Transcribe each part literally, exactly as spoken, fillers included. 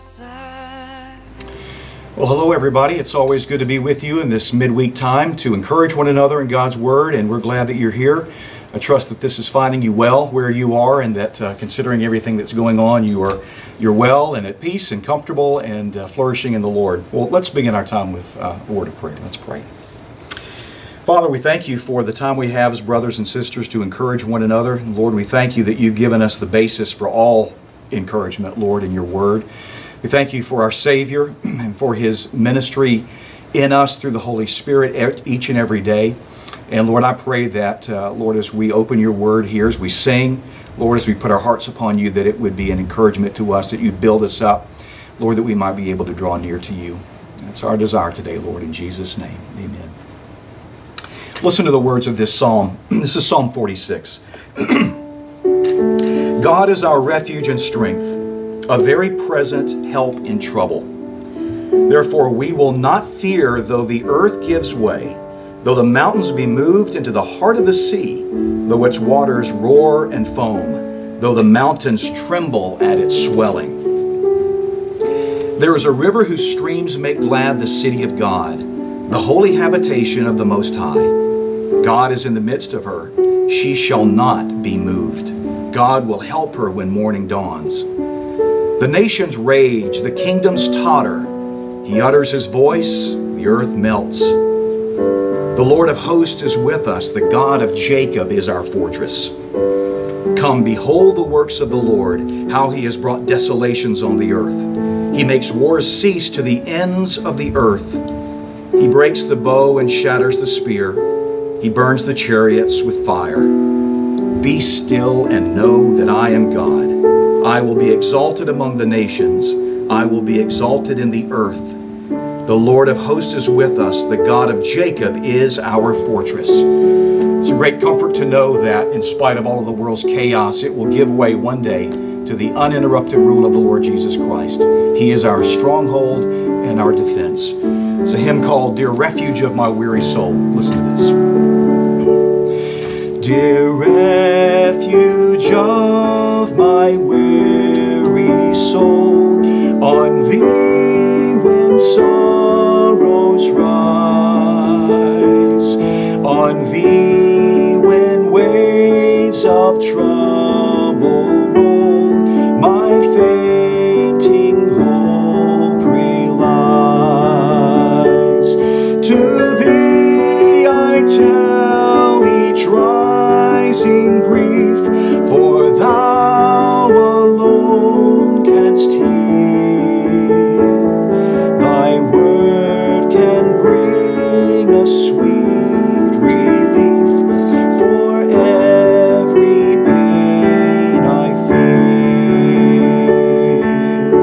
Well, hello everybody. It's always good to be with you in this midweek time to encourage one another in God's Word, and we're glad that you're here. I trust that this is finding you well where you are, and that uh, considering everything that's going on, you are you're well and at peace and comfortable and uh, flourishing in the Lord. Well, let's begin our time with uh, a word of prayer. Let's pray. Father, we thank you for the time we have as brothers and sisters to encourage one another. Lord, we thank you that you've given us the basis for all encouragement, Lord, in your Word. We thank you for our Savior and for His ministry in us through the Holy Spirit each and every day. And Lord, I pray that, uh, Lord, as we open your Word here, as we sing, Lord, as we put our hearts upon you, that it would be an encouragement to us, that you build us up, Lord, that we might be able to draw near to you. That's our desire today, Lord, in Jesus' name. Amen. Listen to the words of this psalm. This is Psalm forty-six. God is our refuge and strength, a very present help in trouble. Therefore we will not fear though the earth gives way, though the mountains be moved into the heart of the sea, though its waters roar and foam, though the mountains tremble at its swelling. There is a river whose streams make glad the city of God, the holy habitation of the Most High. God is in the midst of her. She shall not be moved. God will help her when morning dawns. The nations rage, the kingdoms totter. He utters his voice, the earth melts. The Lord of hosts is with us. The God of Jacob is our fortress. Come, behold the works of the Lord, how he has brought desolations on the earth. He makes wars cease to the ends of the earth. He breaks the bow and shatters the spear. He burns the chariots with fire. Be still and know that I am God. I will be exalted among the nations. I will be exalted in the earth. The Lord of hosts is with us. The God of Jacob is our fortress. It's a great comfort to know that in spite of all of the world's chaos, it will give way one day to the uninterrupted rule of the Lord Jesus Christ. He is our stronghold and our defense. It's a hymn called Dear Refuge of My Weary Soul. Listen to this. Dear refuge of my weary soul, on thee when sorrows rise, on thee when waves of trouble roll, my fainting hope relies. To thee I tell each rising grief, for thou alone canst heal. Thy word can bring a sweet relief for every pain I feel.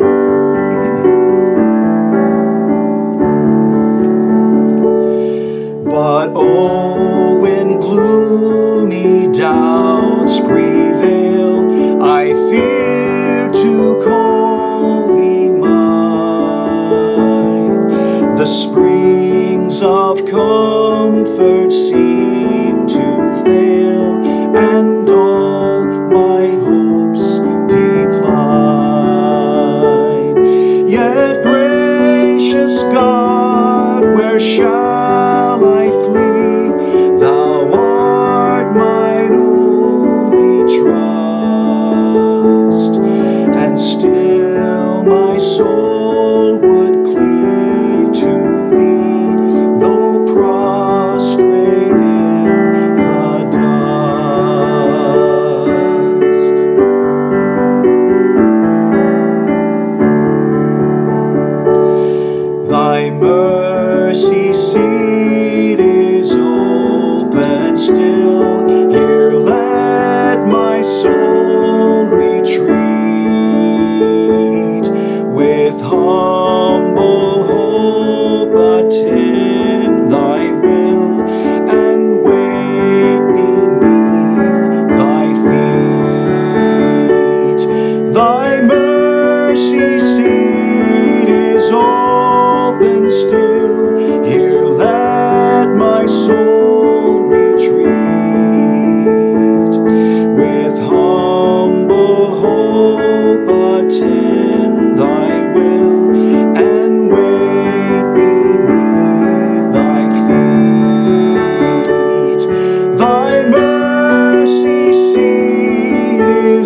But oh, when gloomy doubts prevail, I fear to call thee mine. The springs of comfort seem to fail, and all my hopes decline. Yet, gracious God, where shall I flee? Thou art mine only trust.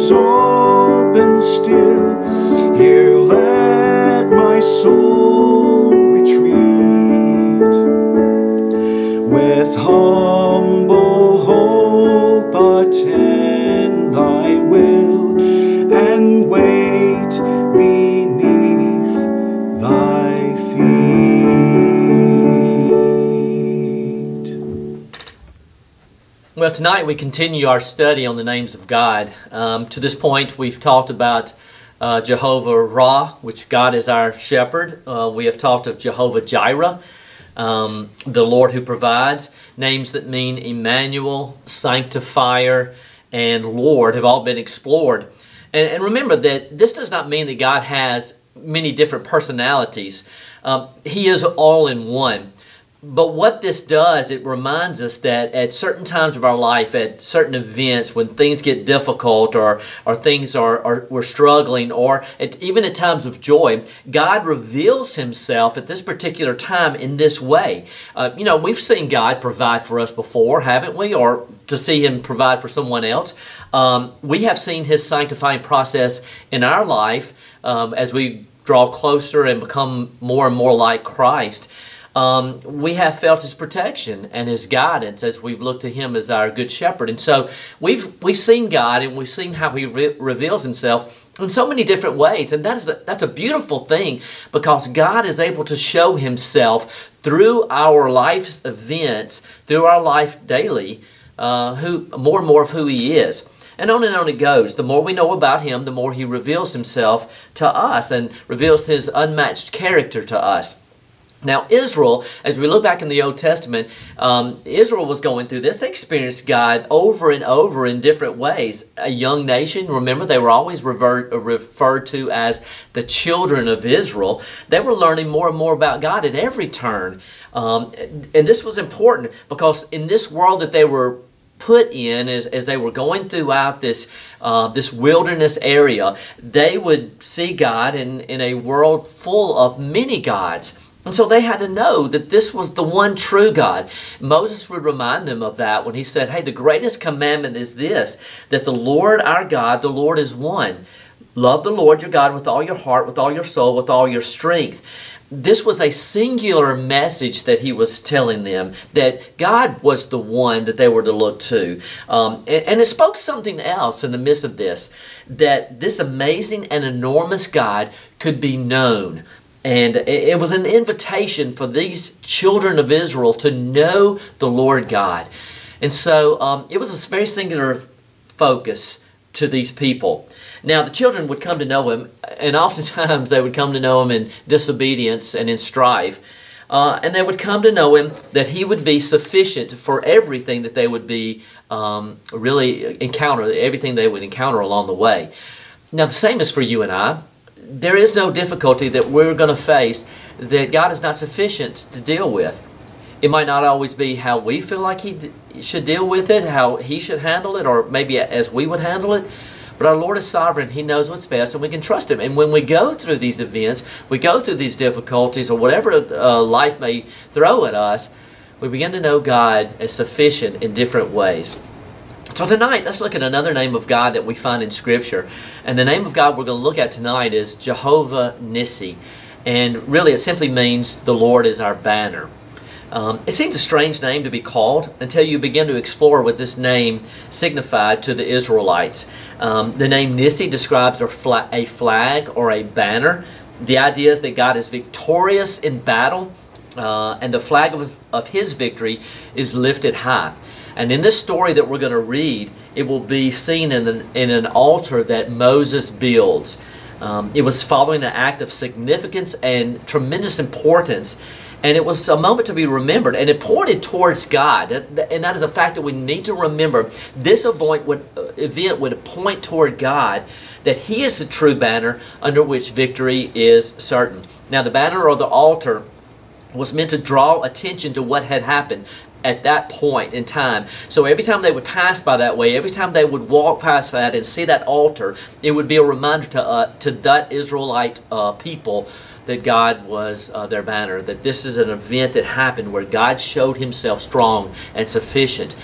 is open still. Here let my soul retreat. With humble hope attend thy will, and wait beneath thy feet. Well, tonight we continue our study on the names of God. Um, to this point, we've talked about uh, Jehovah Ra, which God is our shepherd. Uh, we have talked of Jehovah Jireh, um, the Lord who provides. Names that mean Emmanuel, Sanctifier, and Lord have all been explored. And, and remember that this does not mean that God has many different personalities. Um, he is all in one. But what this does, it reminds us that at certain times of our life, at certain events, when things get difficult or, or things are, are we're struggling, or at, even at times of joy, God reveals Himself at this particular time in this way. Uh, you know, we've seen God provide for us before, haven't we? Or to see Him provide for someone else. Um, we have seen His sanctifying process in our life um, as we draw closer and become more and more like Christ. Um, we have felt His protection and His guidance as we've looked to Him as our good shepherd. And so we've we've seen God, and we've seen how He re reveals Himself in so many different ways. And that is a, that's a beautiful thing, because God is able to show Himself through our life's events, through our life daily, uh, who more and more of who He is. And on and on it goes. The more we know about Him, the more He reveals Himself to us and reveals His unmatched character to us. Now, Israel, as we look back in the Old Testament, um, Israel was going through this. They experienced God over and over in different ways. A young nation, remember, they were always revert, referred to as the children of Israel. They were learning more and more about God at every turn. Um, and this was important, because in this world that they were put in, as, as they were going throughout this, uh, this wilderness area, they would see God in, in a world full of many gods. And so they had to know that this was the one true God. Moses would remind them of that when he said, hey, the greatest commandment is this, that the Lord our God, the Lord is one. Love the Lord your God with all your heart, with all your soul, with all your strength. This was a singular message that he was telling them, that God was the one that they were to look to. Um, and, and it spoke something else in the midst of this, that this amazing and enormous God could be known. And it was an invitation for these children of Israel to know the Lord God. And so um, it was a very singular focus to these people. Now, the children would come to know Him, and oftentimes they would come to know Him in disobedience and in strife. Uh, and they would come to know Him, that He would be sufficient for everything that they would be um, really encounter, everything they would encounter along the way. Now, the same is for you and I. There is no difficulty that we're going to face that God is not sufficient to deal with. It might not always be how we feel like He should deal with it, how He should handle it, or maybe as we would handle it. But our Lord is sovereign. He knows what's best, and we can trust Him. And when we go through these events, we go through these difficulties, or whatever uh, life may throw at us, we begin to know God as sufficient in different ways. So tonight, let's look at another name of God that we find in Scripture. And the name of God we're going to look at tonight is Jehovah Nissi. And really it simply means the Lord is our banner. Um, it seems a strange name to be called until you begin to explore what this name signified to the Israelites. Um, the name Nissi describes a, fla a flag or a banner. The idea is that God is victorious in battle, uh, and the flag of, of His victory is lifted high. And in this story that we're going to read, it will be seen in an, in an altar that Moses builds. Um, it was following an act of significance and tremendous importance, and it was a moment to be remembered, and it pointed towards God. And that is a fact that we need to remember. This event would, event would point toward God, that He is the true banner under which victory is certain. Now, the banner or the altar was meant to draw attention to what had happened at that point in time. So every time they would pass by that way, every time they would walk past that and see that altar, it would be a reminder to, uh, to that Israelite uh, people that God was uh, their banner, that this is an event that happened where God showed Himself strong and sufficient.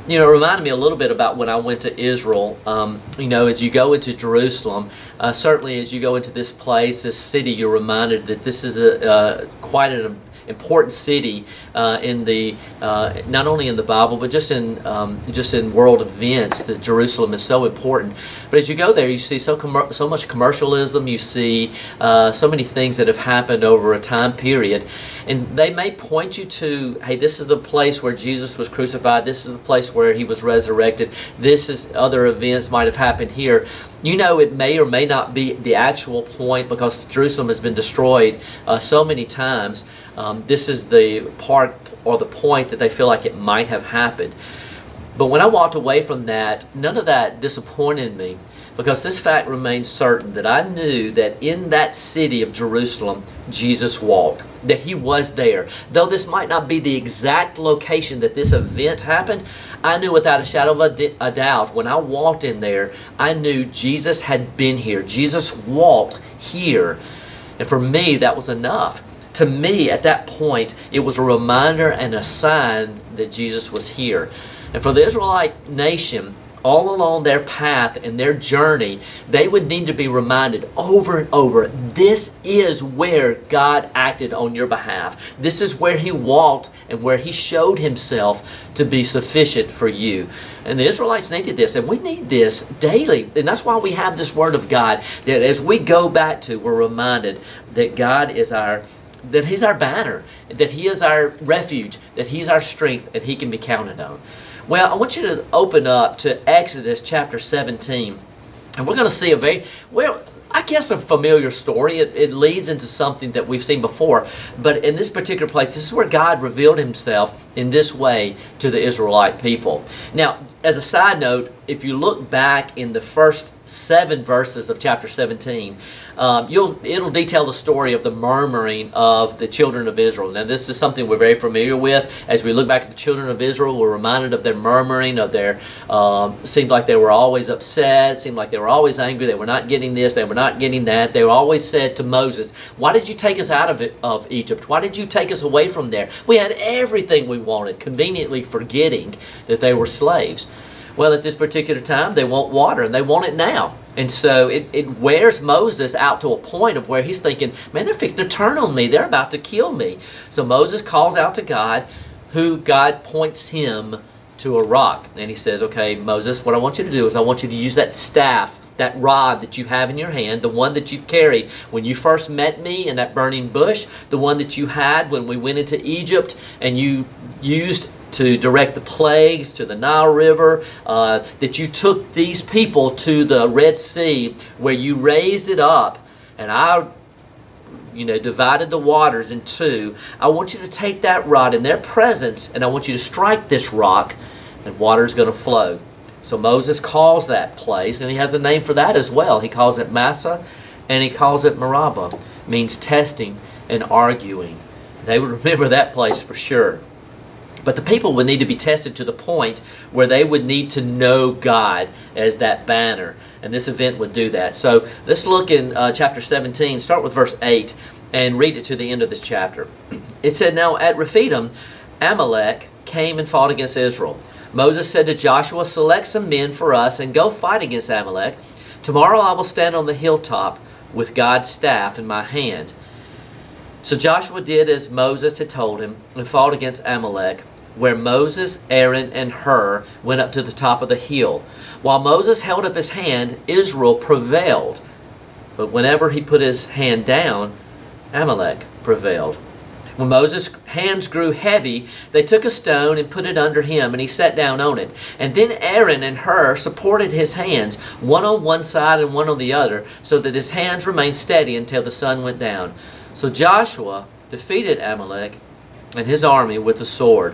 you know, it reminded me a little bit about when I went to Israel. Um, you know, as you go into Jerusalem, uh, certainly as you go into this place, this city, you're reminded that this is a uh, quite an important city uh, in the uh, not only in the Bible but just in um, just in world events. That Jerusalem is so important. But as you go there, you see so com so much commercialism. You see uh, so many things that have happened over a time period, and they may point you to, hey, this is the place where Jesus was crucified. This is the place where he was resurrected. This is other events might have happened here. You know, it may or may not be the actual point because Jerusalem has been destroyed uh, so many times. Um, this is the part or the point that they feel like it might have happened. But when I walked away from that, none of that disappointed me, because this fact remains certain that I knew that in that city of Jerusalem, Jesus walked, that he was there. Though this might not be the exact location that this event happened, I knew without a shadow of a, a doubt, when I walked in there, I knew Jesus had been here. Jesus walked here. And for me, that was enough. To me, at that point, it was a reminder and a sign that Jesus was here. And for the Israelite nation, all along their path and their journey, they would need to be reminded over and over, this is where God acted on your behalf. This is where he walked and where he showed himself to be sufficient for you. And the Israelites needed this, and we need this daily. And that's why we have this Word of God, that as we go back to, we're reminded that God is our that he's our banner, that he is our refuge, that he's our strength, and he can be counted on. Well, I want you to open up to Exodus chapter seventeen, and we're going to see a very, well, I guess a familiar story. It, it leads into something that we've seen before, but in this particular place, this is where God revealed himself in this way to the Israelite people. Now, as a side note, if you look back in the first seven verses of chapter seventeen, um, you'll it'll detail the story of the murmuring of the children of Israel. Now, this is something we're very familiar with. As we look back at the children of Israel, we're reminded of their murmuring, of their, um, it seemed like they were always upset, it seemed like they were always angry, they were not getting this, they were not getting that. They were always said to Moses, why did you take us out of, it, of Egypt? Why did you take us away from there? We had everything we wanted, conveniently forgetting that they were slaves. Well, at this particular time, they want water, and they want it now. And so it, it wears Moses out to a point of where he's thinking, man, they're fixing to turn on me. They're about to kill me. So Moses calls out to God, who God points him to a rock. And he says, okay, Moses, what I want you to do is I want you to use that staff, that rod that you have in your hand, the one that you've carried when you first met me in that burning bush, the one that you had when we went into Egypt and you used to direct the plagues to the Nile River, uh, that you took these people to the Red Sea where you raised it up and I you know, divided the waters in two. I want you to take that rod in their presence and I want you to strike this rock and water is going to flow. So Moses calls that place, and he has a name for that as well. He calls it Massah and he calls it Meribah. It means testing and arguing. They would remember that place for sure. But the people would need to be tested to the point where they would need to know God as that banner. And this event would do that. So let's look in uh, chapter seventeen, start with verse eight, and read it to the end of this chapter. It said, now at Rephidim, Amalek came and fought against Israel. Moses said to Joshua, select some men for us and go fight against Amalek. Tomorrow I will stand on the hilltop with God's staff in my hand. So Joshua did as Moses had told him and fought against Amalek, where Moses, Aaron, and Hur went up to the top of the hill. While Moses held up his hand, Israel prevailed. But whenever he put his hand down, Amalek prevailed. When Moses' hands grew heavy, they took a stone and put it under him, and he sat down on it. And then Aaron and Hur supported his hands, one on one side and one on the other, so that his hands remained steady until the sun went down. So Joshua defeated Amalek and his army with the sword.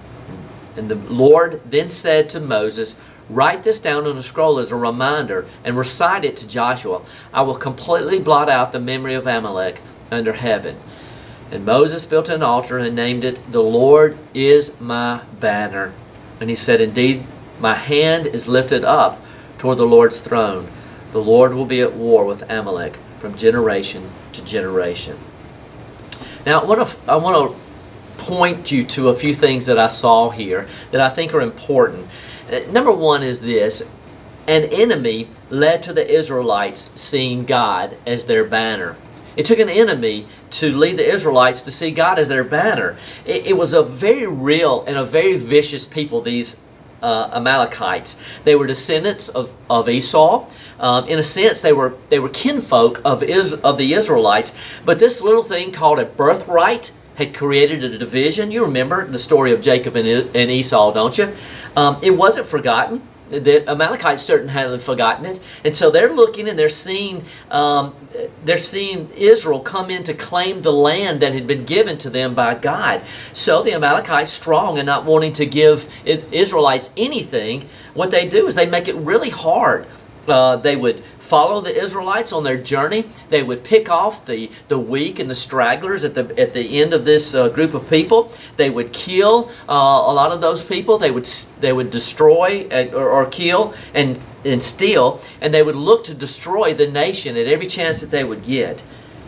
And the Lord then said to Moses, write this down on a scroll as a reminder and recite it to Joshua. I will completely blot out the memory of Amalek under heaven. And Moses built an altar and named it, the Lord is my banner. And he said, indeed, my hand is lifted up toward the Lord's throne. The Lord will be at war with Amalek from generation to generation. Now, I want to, I want to point you to a few things that I saw here that I think are important. Number one is this: an enemy led to the Israelites seeing God as their banner. It took an enemy to lead the Israelites to see God as their banner. It, it was a very real and a very vicious people, these uh, Amalekites. They were descendants of, of Esau. Um, in a sense, they were they were kinfolk of, Is, of the Israelites. But this little thing called a birthright had created a division. You remember the story of Jacob and, and Esau, don't you? Um, it wasn't forgotten. The Amalekites certainly hadn't forgotten it, and so they're looking and they're seeing um, they're seeing Israel come in to claim the land that had been given to them by God. So the Amalekites, strong and not wanting to give Israelites anything, what they do is they make it really hard. Uh, they would follow the Israelites on their journey. They would pick off the, the weak and the stragglers at the, at the end of this uh, group of people. They would kill uh, a lot of those people. They would, they would destroy or, or kill and, and steal. And they would look to destroy the nation at every chance that they would get.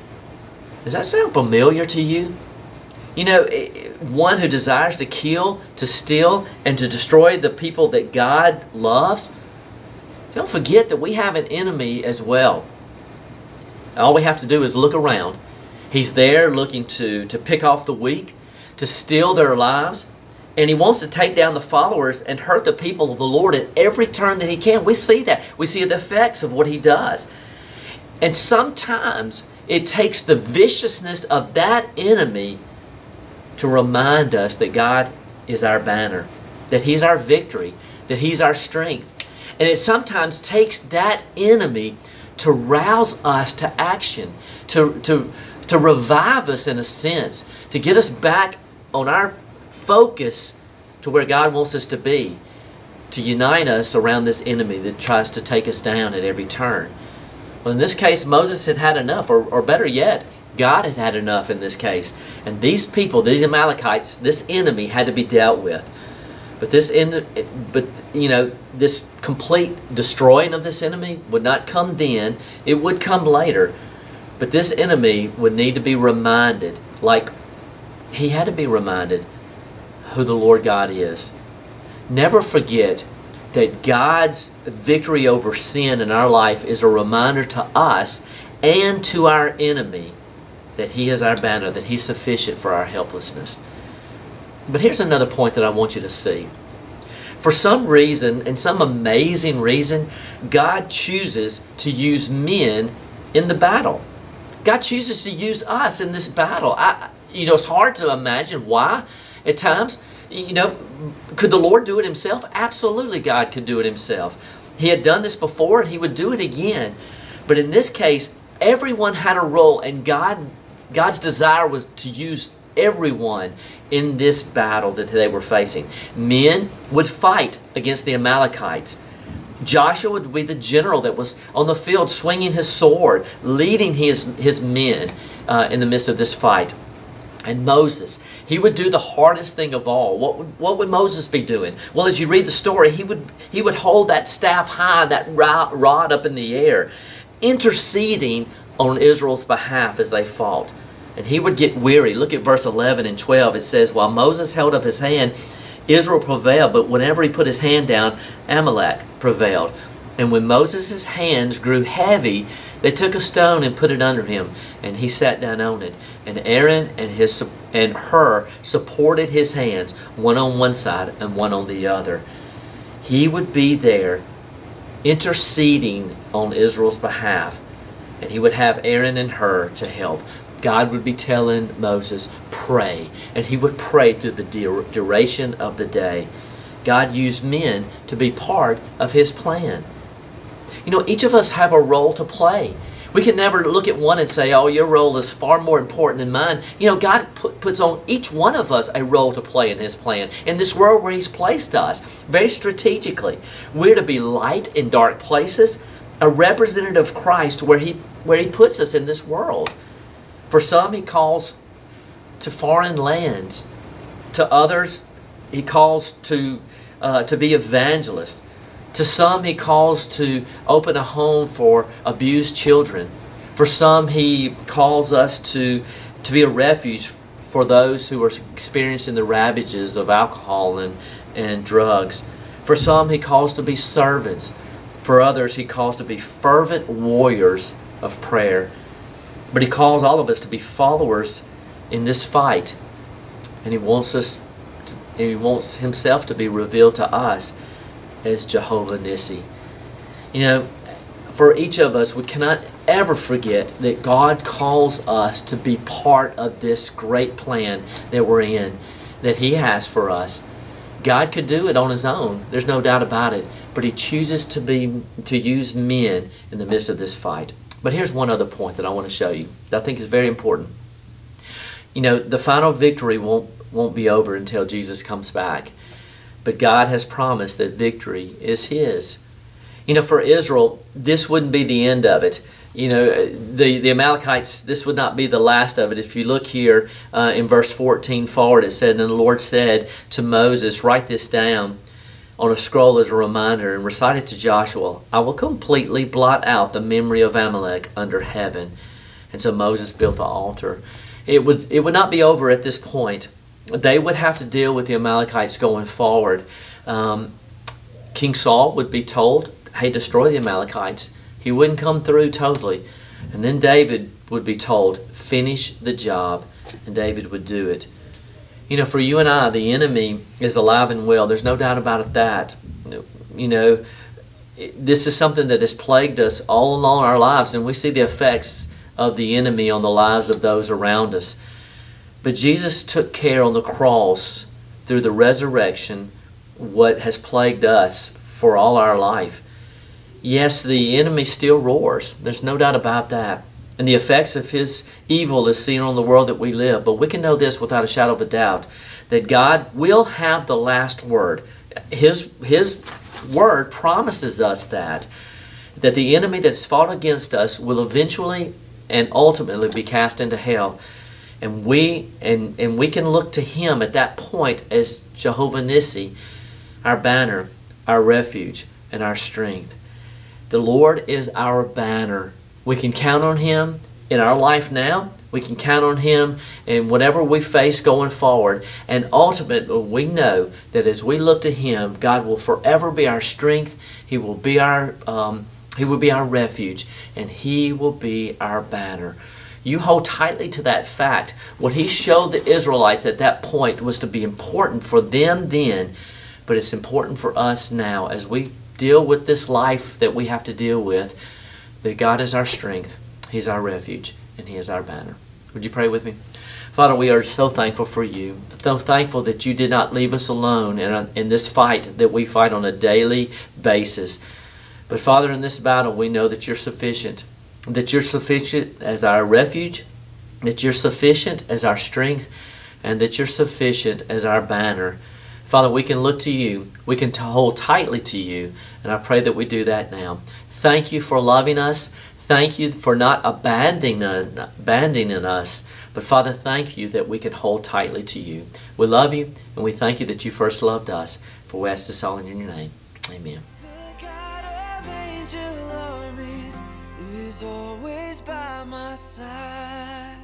Does that sound familiar to you? You know, one who desires to kill, to steal, and to destroy the people that God loves. Don't forget that we have an enemy as well. All we have to do is look around. He's there looking to, to pick off the weak, to steal their lives, and he wants to take down the followers and hurt the people of the Lord at every turn that he can. We see that. We see the effects of what he does. And sometimes it takes the viciousness of that enemy to remind us that God is our banner, that He's our victory, that He's our strength. And it sometimes takes that enemy to rouse us to action, to, to, to revive us in a sense, to get us back on our focus to where God wants us to be, to unite us around this enemy that tries to take us down at every turn. Well, in this case, Moses had had enough, or, or better yet, God had had enough in this case. And these people, these Amalekites, this enemy had to be dealt with. But this, end, but you know, this complete destroying of this enemy would not come then. It would come later. But this enemy would need to be reminded, like he had to be reminded, who the Lord God is. Never forget that God's victory over sin in our life is a reminder to us and to our enemy that He is our banner, that He's sufficient for our helplessness. But here's another point that I want you to see. For some reason, and some amazing reason, God chooses to use men in the battle. God chooses to use us in this battle. I, you know, it's hard to imagine why at times. You know, could the Lord do it Himself? Absolutely, God could do it Himself. He had done this before, and He would do it again. But in this case, everyone had a role, and God, God's desire was to use everyone in this battle that they were facing. Men would fight against the Amalekites. Joshua would be the general that was on the field swinging his sword, leading his, his men uh, in the midst of this fight. And Moses, he would do the hardest thing of all. What would, what would Moses be doing? Well, as you read the story, he would, he would hold that staff high, that rod up in the air, interceding on Israel's behalf as they fought. And he would get weary. Look at verse eleven and twelve. It says, while Moses held up his hand, Israel prevailed, but whenever he put his hand down, Amalek prevailed. And when Moses' hands grew heavy, they took a stone and put it under him, and he sat down on it. And Aaron and his and Hur supported his hands, one on one side and one on the other. He would be there interceding on Israel's behalf, and he would have Aaron and Hur to help. God would be telling Moses, pray. And he would pray through the duration of the day. God used men to be part of His plan. You know, each of us have a role to play. We can never look at one and say, oh, your role is far more important than mine. You know, God put, puts on each one of us a role to play in His plan. In this world where He's placed us, very strategically. We're to be light in dark places, a representative of Christ where He, where He puts us in this world. For some, He calls to foreign lands. To others, He calls to, uh, to be evangelists. To some, He calls to open a home for abused children. For some, He calls us to, to be a refuge for those who are experiencing the ravages of alcohol and, and drugs. For some, He calls to be servants. For others, He calls to be fervent warriors of prayer. But He calls all of us to be followers in this fight. And He wants us, to, He wants Himself to be revealed to us as Jehovah Nissi. You know, for each of us, we cannot ever forget that God calls us to be part of this great plan that we're in, that He has for us. God could do it on His own. There's no doubt about it. But He chooses to be to use men in the midst of this fight. But here's one other point that I want to show you that I think is very important. You know, the final victory won't won't be over until Jesus comes back. But God has promised that victory is His. You know, for Israel, this wouldn't be the end of it. You know, the, the Amalekites, this would not be the last of it. If you look here uh, in verse fourteen forward, it said, "And the Lord said to Moses, write this down on a scroll as a reminder and recite it to Joshua. I will completely blot out the memory of Amalek under heaven." And so Moses built the altar. It would, it would not be over at this point. They would have to deal with the Amalekites going forward. Um, King Saul would be told, hey, destroy the Amalekites. He wouldn't come through totally. And then David would be told, finish the job. And David would do it. You know, for you and I, the enemy is alive and well. There's no doubt about that. You know, this is something that has plagued us all along our lives. And we see the effects of the enemy on the lives of those around us. But Jesus took care on the cross through the resurrection what has plagued us for all our life. Yes, the enemy still roars. There's no doubt about that. And the effects of his evil is seen on the world that we live. But we can know this without a shadow of a doubt, that God will have the last word. His, his word promises us that, that the enemy that's fought against us will eventually and ultimately be cast into hell. And we, and, and we can look to Him at that point as Jehovah Nissi, our banner, our refuge, and our strength. The Lord is our banner. We can count on Him in our life now. We can count on Him in whatever we face going forward. And ultimately, we know that as we look to Him, God will forever be our strength. He will be our, um, He will be our refuge. And He will be our banner. You hold tightly to that fact. What He showed the Israelites at that point was to be important for them then, but it's important for us now as we deal with this life that we have to deal with, that God is our strength, He's our refuge, and He is our banner. Would you pray with me? Father, we are so thankful for You. So thankful that You did not leave us alone in, in this fight that we fight on a daily basis. But Father, in this battle, we know that You're sufficient. That You're sufficient as our refuge, that You're sufficient as our strength, and that You're sufficient as our banner. Father, we can look to You. We can hold tightly to You, and I pray that we do that now. Thank You for loving us. Thank You for not abandoning, abandoning us. But Father, thank You that we can hold tightly to You. We love You, and we thank You that You first loved us. For we ask this all in Your name. Amen. Always by my side.